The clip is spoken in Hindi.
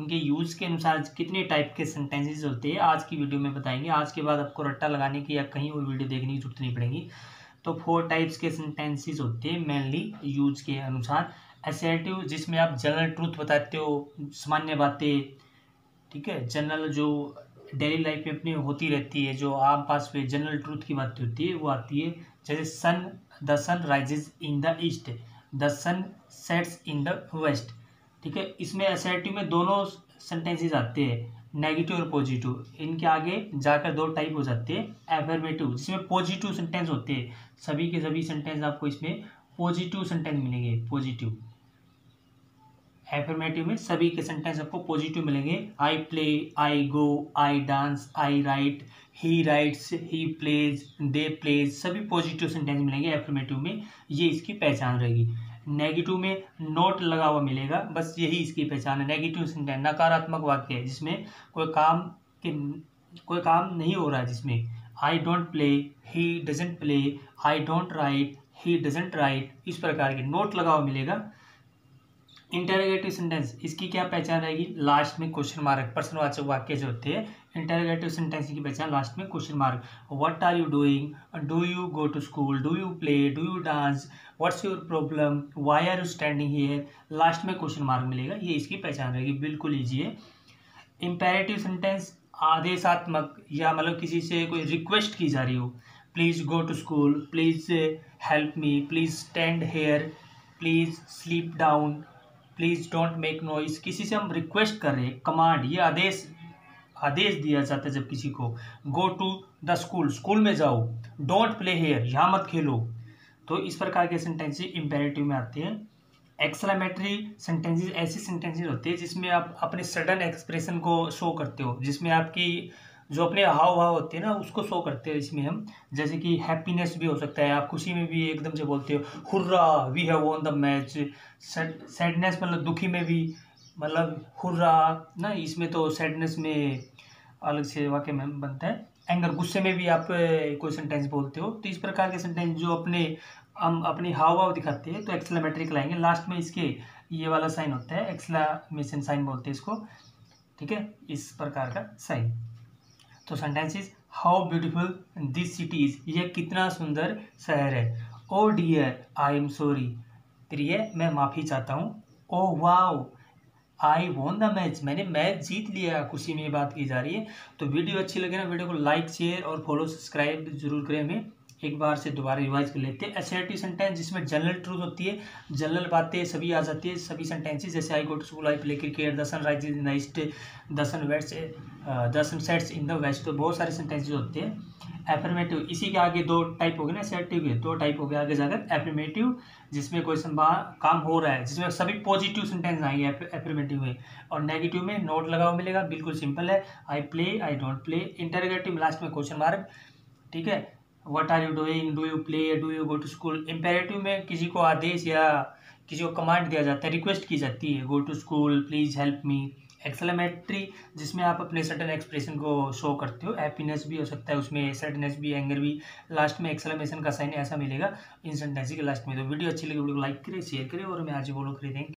उनके यूज़ के अनुसार कितने टाइप के सेंटेंसेस होते हैं आज की वीडियो में बताएंगे। आज के बाद आपको रट्टा लगाने की या कहीं और वीडियो देखने की जरूरत नहीं पड़ेगी। तो 4 टाइप्स के सेंटेंसेस होते हैं मेनली यूज के अनुसार। असर्टिव, जिसमें आप जनरल ट्रूथ बताते हो, सामान्य बातें, ठीक है, जनरल जो डेली लाइफ में अपनी होती रहती है, जो आम पास पे जनरल ट्रूथ की बातें होती है वो आती है। जैसे the sun rises in the east, the sun sets in the west, ठीक है। इसमें असर्टिव में दोनों सेंटेंसेस आते हैं, नेगेटिव और पॉजिटिव। इनके आगे जाकर 2 टाइप हो जाते हैं। एफर्मेटिव, जिसमें पॉजिटिव सेंटेंस होते हैं, सभी के सभी सेंटेंस आपको इसमें पॉजिटिव सेंटेंस मिलेंगे। पॉजिटिव एफर्मेटिव में सभी के सेंटेंस आपको पॉजिटिव मिलेंगे। I play, I go, I dance, I write, he writes, he plays, they plays, सभी पॉजिटिव सेंटेंस मिलेंगे एफर्मेटिव में। ये इसकी पहचान रहेगी। नेगेटिव में नोट लगा हुआ मिलेगा, बस यही इसकी पहचान है। नेगेटिव सेंटेंस नकारात्मक वाक्य है, जिसमें कोई काम नहीं हो रहा है। जिसमें I don't play, he doesn't play, I don't write, he doesn't write, इस प्रकार के नोट लगा हुआ मिलेगा। इंटरोगेटिव सेंटेंस, इसकी क्या पहचान रहेगी? लास्ट में क्वेश्चन मार्क, प्रश्नवाचक वाक्य जो होते हैं, इंटरोगेटिव सेंटेंस की पहचान लास्ट में question mark. What are you doing, do you go to school, do you play, do you dance, what's your problem, why are you standing here, last में क्वेश्चन मार्क मिलेगा। ये इसकी पहचान रहेगी, बिल्कुल ईजी है। इंपेरेटिव सेंटेंस आदेशात्मक, या मतलब किसी से कोई रिक्वेस्ट की जा रही हो, please go to school, please help me, please stand here, please sleep down, please don't make noise. किसी से हम रिक्वेस्ट कर रहे हैं, कमांड, ये आदेश दिया जाता है जब किसी को। Go to the school, school में जाओ। डोंट प्ले हेयर, यहाँ मत खेलो। तो इस प्रकार के सेंटेंसेस इंपेरेटिव में आते हैं। एक्सक्लेमेटरी सेंटेंसेस ऐसे सेंटेंसेस होते हैं जिसमें आप अपने सडन एक्सप्रेशन को शो करते हो, जिसमें आपकी जो अपने हाव भाव होते हैं ना उसको शो करते हैं। इसमें हम जैसे कि हैप्पीनेस भी हो सकता है, आप खुशी में भी एकदम से बोलते हो hurray we have won the match. Sadness मतलब दुखी में भी मतलब हुर्रा ना, इसमें तो सैडनेस में अलग से वाक्य में बनता है। एंगर, गुस्से में भी आप कोई सेंटेंस बोलते हो। तो इस प्रकार के सेंटेंस जो हम अपनी हाव भाव दिखाते हैं तो एक्सक्लेमेटरी कहलाएंगे। लास्ट में इसके ये वाला साइन होता है, एक्सक्लेमेशन साइन बोलते हैं इसको, ठीक है, इस प्रकार का साइन। तो sentences, how beautiful this city is, यह कितना सुंदर शहर है। Oh dear I am sorry, प्रिय मैं माफी चाहता हूँ। Oh wow I won the match, मैंने मैच जीत लिया, खुशी में बात की जा रही है। तो वीडियो अच्छी लगे ना, वीडियो को लाइक, शेयर और फॉलो सब्सक्राइब जरूर करें। हमें एक बार से दोबारा रिवाइज कर लेते हैं। असर्टिव सेंटेंस जिसमें जनरल ट्रूथ होती है, जनरल बातें सभी आ जाती है, सभी सेंटेंसेस, जैसे I go to school, I play cricket, the sun rises in the east, the sun sets in the west. तो बहुत सारे सेंटेंसेस होते हैं। एफर्मेटिव, इसी के आगे 2 टाइप हो गए ना, असर्टिव के 2 टाइप हो गए आगे जाकर। एफर्मेटिव जिसमें कोई काम हो रहा है, जिसमें सभी पॉजिटिव सेंटेंस आएंगे एफर्मेटिव में। और नेगेटिव में नोट लगा हुआ मिलेगा, बिल्कुल सिंपल है, I play, I don't play. Interrogative last में क्वेश्चन मार्क, ठीक है। What are you doing, do you play, do you go to school. Imperative में किसी को आदेश या किसी को कमांड दिया जाता है, रिक्वेस्ट की जाती है, go to school, please help me. Exclamatory जिसमें आप अपने सडन एक्सप्रेशन को शो करते हो, हैप्पीनेस भी हो सकता है उसमें, सैडनेस भी, एंगर भी, लास्ट में एक्सक्लेमेशन का साइन ऐसा मिलेगा इन सेंटेंस के लास्ट में। तो वीडियो अच्छी लगी वीडियो को लाइक करें, शेयर करें और हमें आज फॉलो करें। Thank you.